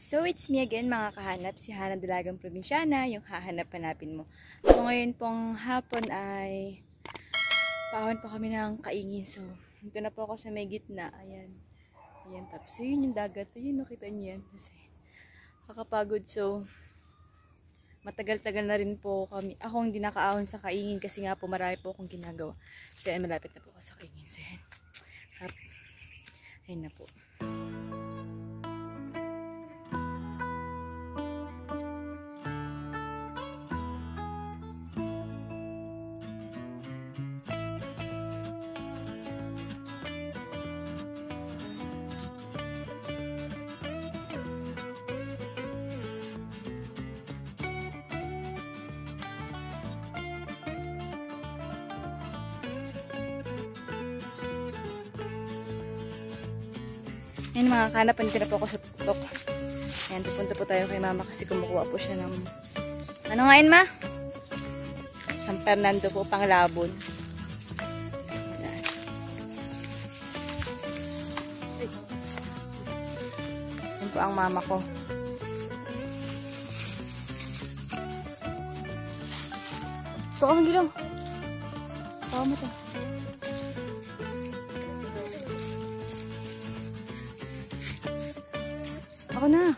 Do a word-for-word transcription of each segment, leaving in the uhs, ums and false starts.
So, it's me again mga kahanap, si Hana Dalagang Probinsyana, yung hahanap-hanapin mo. So, ngayon pong hapon ay pahon pa kami ng kaingin. So, dito na po ako sa may gitna. Ayan. Ayan, tapos yun yung dagat. Ayun, nakita niyo yan. Kasi, kakapagod. So, matagal-tagal na rin po kami. Ako hindi nakaahon sa kaingin kasi nga po marami po akong ginagawa. So, ayan, malapit na po ako sa kaingin. So, ayan. Ayun na po. Ayan mga kanap, andito na po ako sa tuktok. Ayan, pupunta po tayo kay mama kasi kumukuha po siya ng... Ano nga yun, ma? San Fernando po, Panglabon. Ayan. Ayan po ang mama ko. Ito kami gilaw. Tawa mo to. Ako na.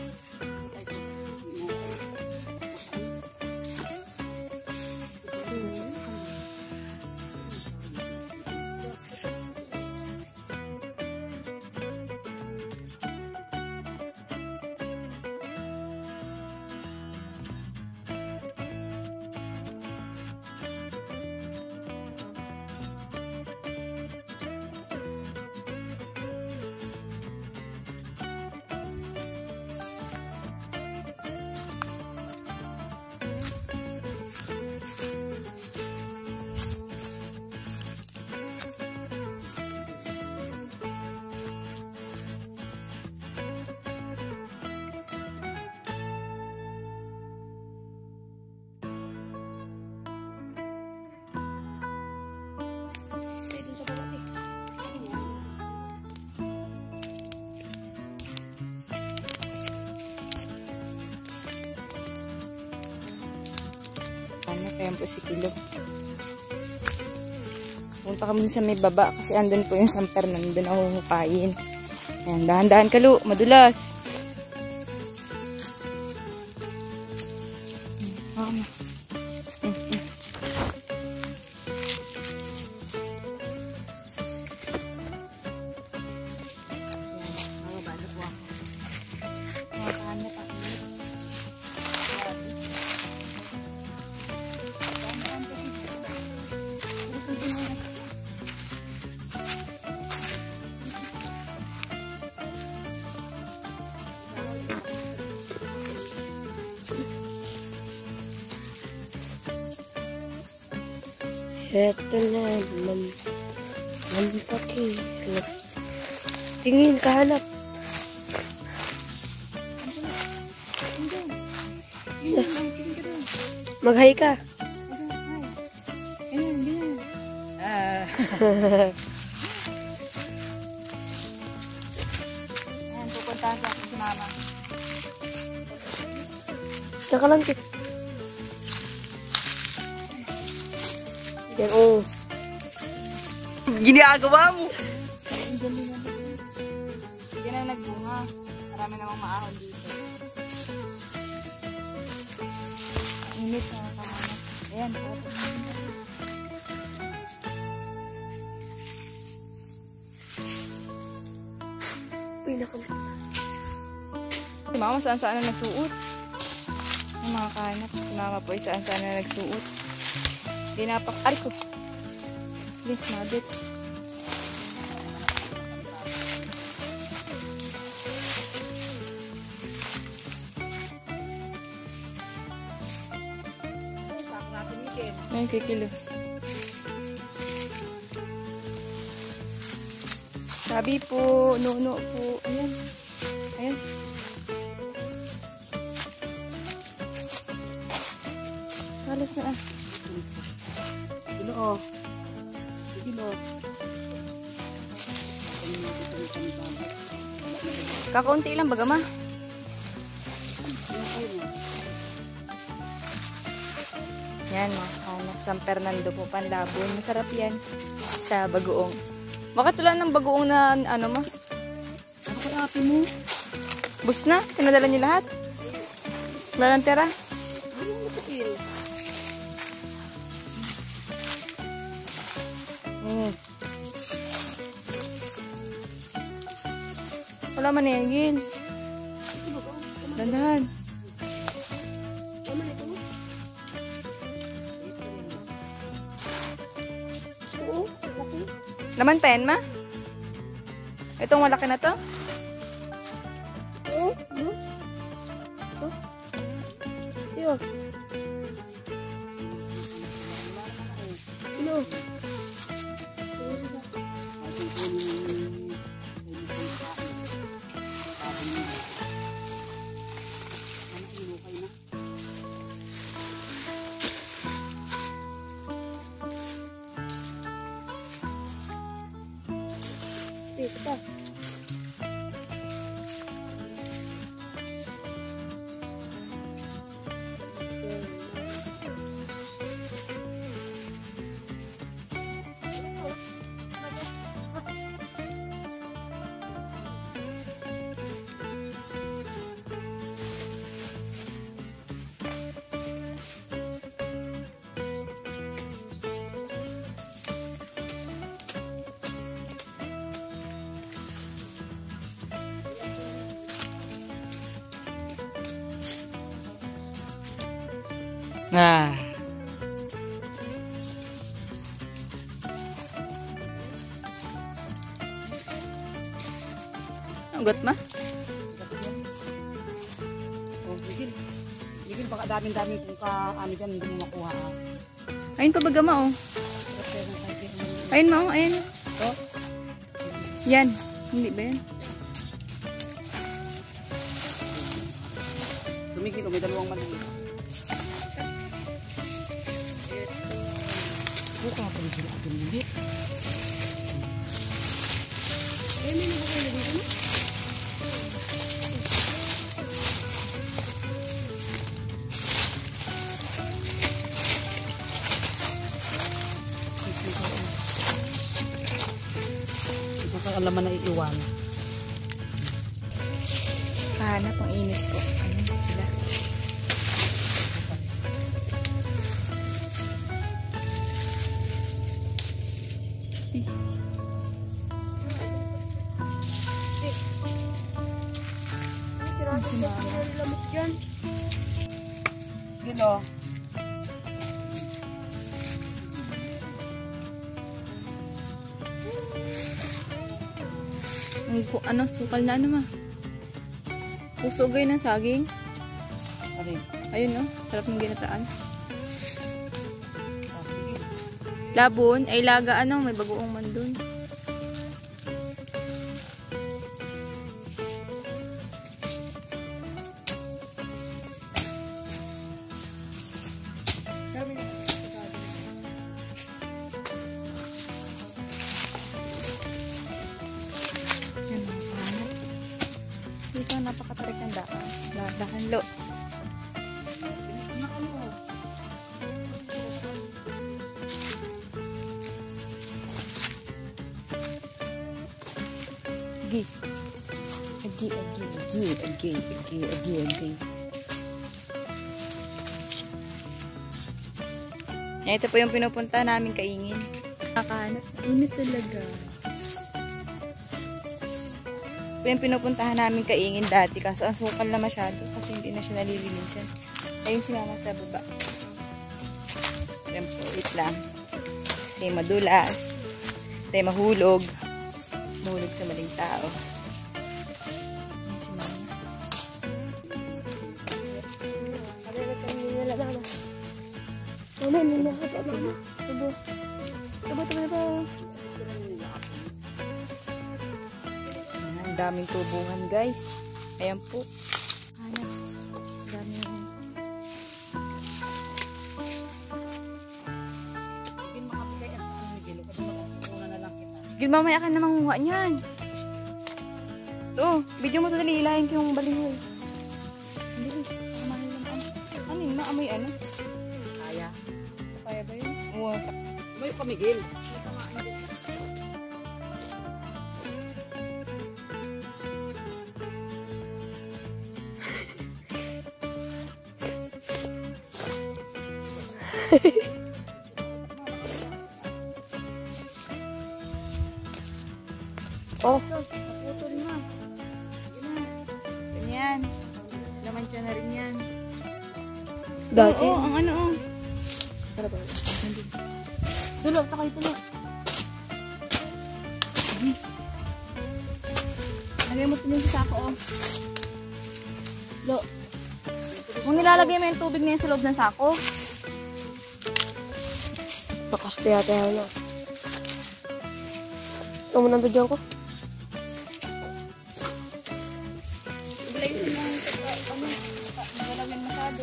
Ayan po si Kilo. Punta kami sa may baba kasi andun po yung San Fernando na huhupayin. Ayan, dahan-dahan Kalo, madulas. Ayan, Eto na, man, manpaki. Tingin, kahanap. Mag-hi ka. Ah. Ayan, pupuntahan ko si mama. Diyan ka lang, Kit. Yan, oh. Ginagawa mo. Hindi na nagbunga. Marami namang maahon dito. Init na kahanap. Ayan, po. Uy, nakamit. Si mama saan-saan na nagsuot. Yung mga kahanap. Si mama po ay saan-saan na nagsuot. Dinapak. Ari ko. Please, mabit. Ayan, kikilo. Sabi po, no-no po. Ayan. Ayan. Halos na ah. Ilo, oh. Ilo. Kakaunti lang baga ma. Yan, mga kahanap. San Fernando po, Panlabon. Masarap yan sa bagoong. Bakit wala ng bagoong na ano ma? Ano ko api mo? Bus na? Pinadala niyo lahat? Wala ng tira? Ano yung matapil? Hmm. Wala man yan, Gil. Dandahan. Tama na ito. Oo, laki. Laman pen, ma? Itong malaki na to? Oo, ano? Ito. Ito. Ano? Ito pa. Ah. Ang got ma? Oh, Miguel. Miguel, baka daming-daming kung ka-ano dyan, hindi mo makuha. Ayun pa baga ma oh. Ayun ma oh, ayun. Ito? Yan. Hindi ba yan? Miguel, oh, may dalawang maliit. Buka pa rin sila atin maliit. Eh, may nabukay na dito na? Ito ka alaman na iiwan. Kahanap ang init ko. Ayun sila. Kilo. Ang ku- ano, sukal na ano ma? Pusogay ng saging. Ano yun? Ayun no, sarap ng ginataan. Labon, ay laga ano, may bagoong man dun. Yan, mga kahanap. Dito napakatarik ng daan. Dahan lo. Agi. Agi, agi, agi, agi, agi, agi, agi. Yan, ito po yung pinupunta namin kaingin. Nakahanap. Init talaga. Ito yung pinupuntahan namin kaingin dati. Kaso ang sukal na masyado. Kasi hindi na siya nalilinisan. Ayun si mama sa baba. Yan po, wait lang. Kasi madulas. Kasi mahulog. Mahulog sa maling tao. Mama, nila ka pa, mama. Tubo. Tubo, tubo, tubo. Ang daming tubuhan, guys. Ayan po. Hanap. Dami na. Miguel, makapigay ka sa Miguel. Kasi makapuna na lang kita. Gil, mamaya ka na manguha niyan. Ito, video mo ito dali. Hilahin ko yung balinghoy. Bilis. Amahin lang. Ano yun? Maamoy ano? Kaya. mo. May pamigil. Oh, Naputol na. Ganyan. Laman siya na rin yan. dati. Oo, ang ano oh. Tara ba? Tulo, takay tulo. Lagay mo tuloy sa sako oh. Lo. Kung nilalagay mo yung tubig na yun sa loob ng sako. Bakas pa yata yan. ah. Ito mo ng video ko. Ibalay mo yung ano, magalawin masyado.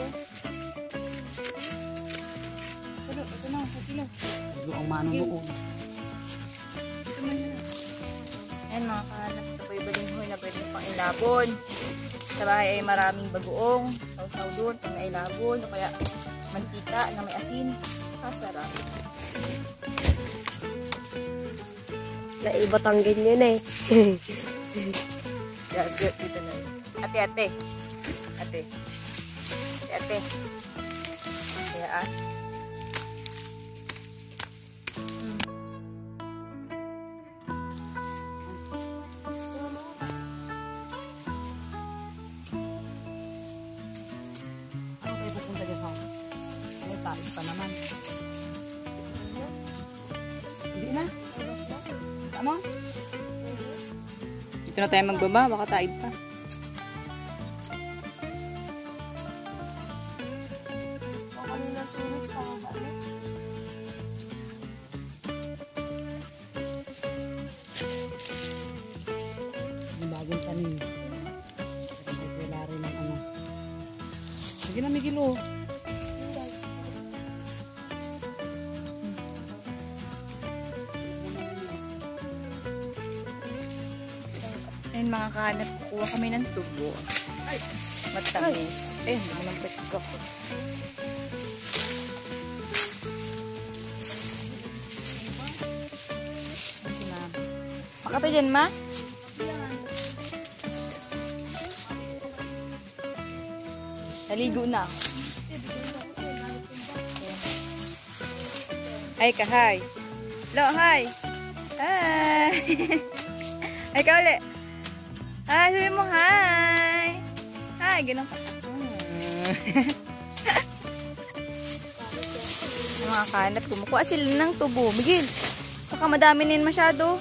Tulo, ito na, sa kilo. Yung ang manong mo. Ito man yun. Ayan mga kahanap, ito po yung balinghoy na pwede pang ilabon. Sa bahay ay maraming bagoong, sausaw doon, pang nailabon, o kaya mantika na may asin. Kasarap. Naibatangin yun eh. Si Ate, dito na. Ate, ate. Ate. Ate, ate. Kaya ah. Ano kayo pupunta dyan sa akin? Ay, tais pa naman. Hindi na. Tama? Dito na tayo magbaba, baka taid pa. Yung bagong tanim. Wala rin ng ano. Sige na, Miguel oh. Ayun mga kahanap, kukuha kami ng tubo. Matamis. Ayun, dami ng pet ko. Si Mama. Makape dyan, Ma? Naligo na. Ay ka, hi. Hello, hi. Hi. Ay ka ulit. Hi, sabi mo hi. Hi, ganun ka. Mga kanat, kumukuha sila ng tubo. Miguel, baka madami nin masyado.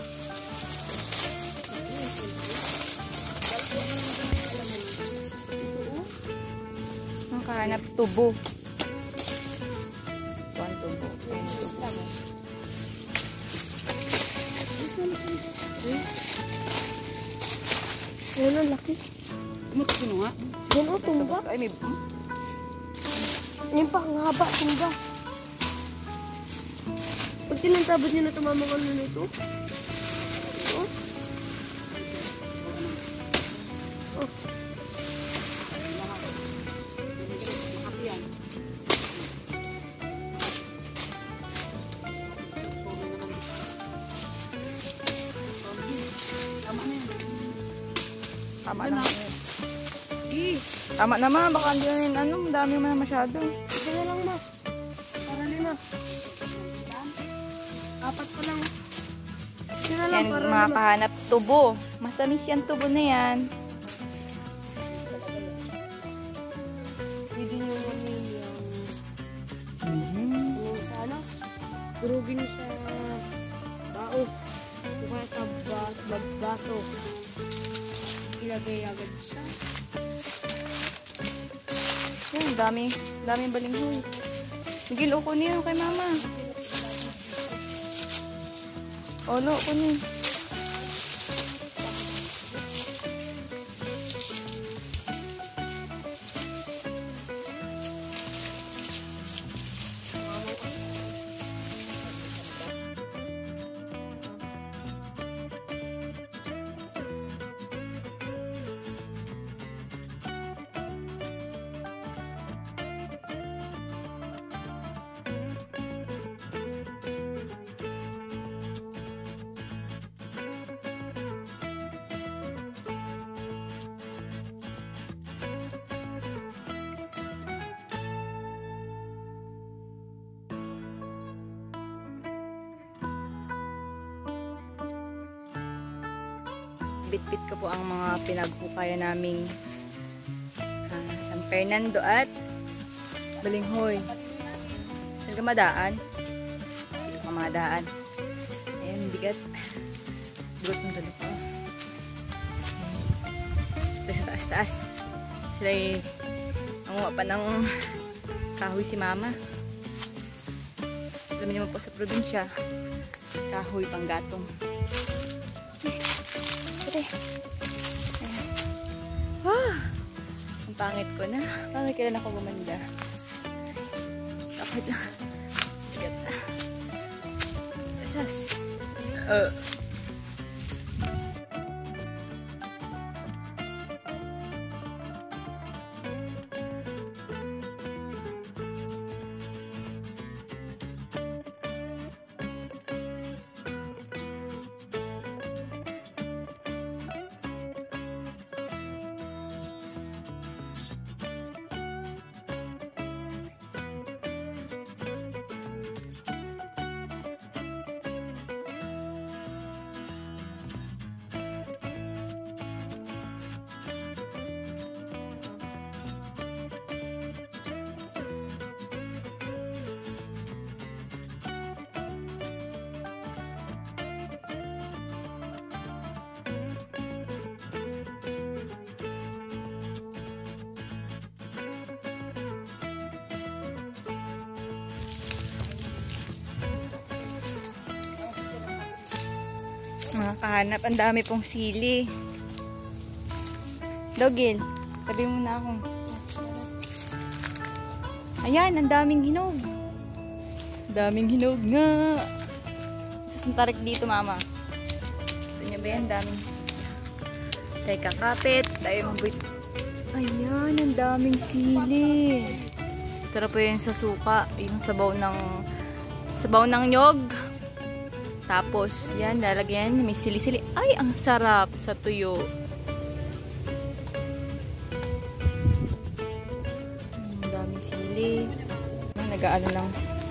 Mga kanat, tubo. Ito ang tubo. Ayan, tubo. Ayun ang laki. Sumutukin nga. Yan o, tumba. Ay, may... Yan pa, ang haba, tumba. Pag tinantabot nyo na tumama ka na nito. Oh. Oh. Tama na. Tama naman, baka hindi na yun, ano, madami naman masyado. Ito na lang na. Para rin na. Apat pa lang. Ito na lang, Yan, para mga naman. kahanap, tubo. Masamis yan, tubo na yan. Pwede nyo yung Mm-hmm. yung sa ano, durugin nyo sa tao. O kaya sa bas, bas- baso. Ilagay agad sa Yan, dami, daming balinghoy. Miguel, o kunin yun kay mama. Olo, kunin. bit-bit ko po ang mga pinaghukayan naming uh, San Fernando at Balinghoy. Saan ka madaan? Hindi ka madaan. Ayan, bigat. Bigat ng dalo ko. Ito sa taas-taas. Sila ay nanguha pa ng kahoy si mama. Alam niyo po sa probinsya, kahoy pang gatong. Ate. Ah, ang pangit ko na. Bakit kailan ako gumanda? Bakit? Asas. Uh. Mga kahanap, ang dami pong sili. Dogil, tabi mo na ako. Ayan, ang daming hinog. Daming hinog nga. Saan tarik dito, mama? Ito niya ba yan? Daming. Tayo kakapit. Tayo mabuit. Ayan, ang daming sili. Tara po yan sa suka. Yung sabaw ng sabaw ng nyog. Tapos, yan, lalagyan. May sili-sili. Ay, ang sarap sa tuyo. Ang daming sili. Nag-aano lang.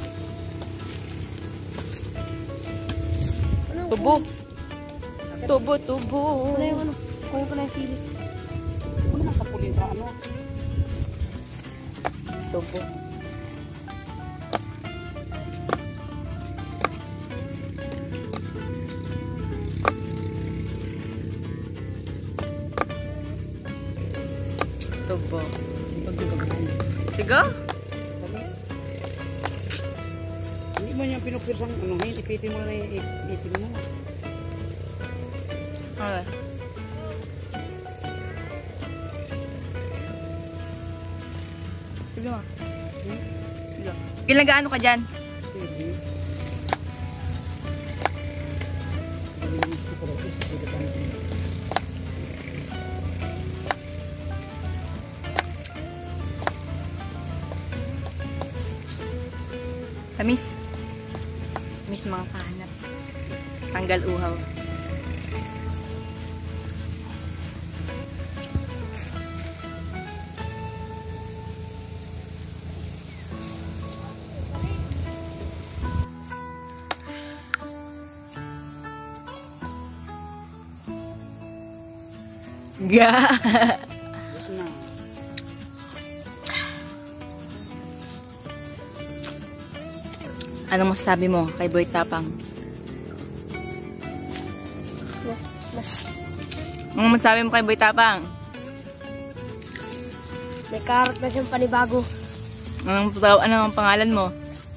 Tubo. Tubo, tubo. Ano yung ano? Kuha ko na yung sili. Ano nasa puli sa ano? Tubo. Tubo. Ipag-ibag. Tiga? Tamis. Hindi mo niya pinupirsang ano, ipitin mo na yung ipin mo. Okay. Sige mo. Sige. Ilang gaano ka dyan? Sige. Pag-inis ko pala ito sa pagkatan ko. Tamis. Tamis mga kahanap. Tanggal uhaw. Ga. Yes na. Anong masasabi mo kay Boy Tapang? Anong masasabi mo kay Boy Tapang? May karot na siyang panibago. Anong, ano ang pangalan mo?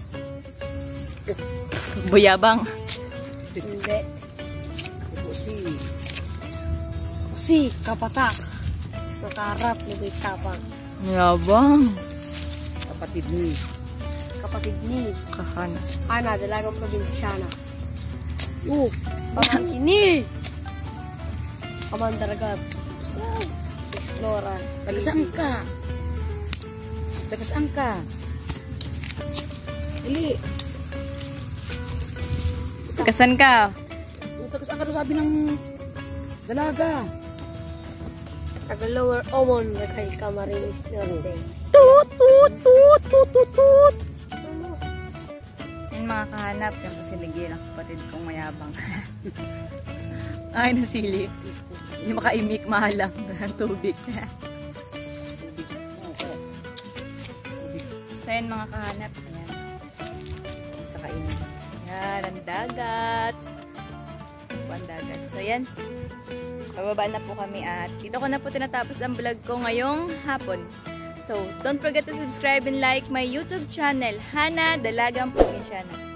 Boyabang. Hindi. Kasi, Si Kapatak. Nakarap ni Boy Tapang. Yabang. kapatid ni. Kapatid ni Kahana. Ana, dalagang probinsyana. Uh, pamangkin ni Kamandaragat. Explorer. Tagasaan ka? Tagasaan ka? Ili. Kasan ka? Tagasaan ka doon sabi ng dalaga. Taga Lower Omon na kay Camarines Norte. Tut, tut, tut, tut, tut, tut. Yung mga kahanap, yan po si Miguel, ang kapatid kong mayabang. Ay, nasili. Hindi makaimik, mahalang ng tubig. So yan mga kahanap. Ayan. Sa kainan. Yan, ang dagat. Ito ang dagat. So yan. Bababa na po kami at dito ko na po tinatapos ang vlog ko ngayong hapon. So, don't forget to subscribe and like my YouTube channel, Hana Dalagang Probinsyana.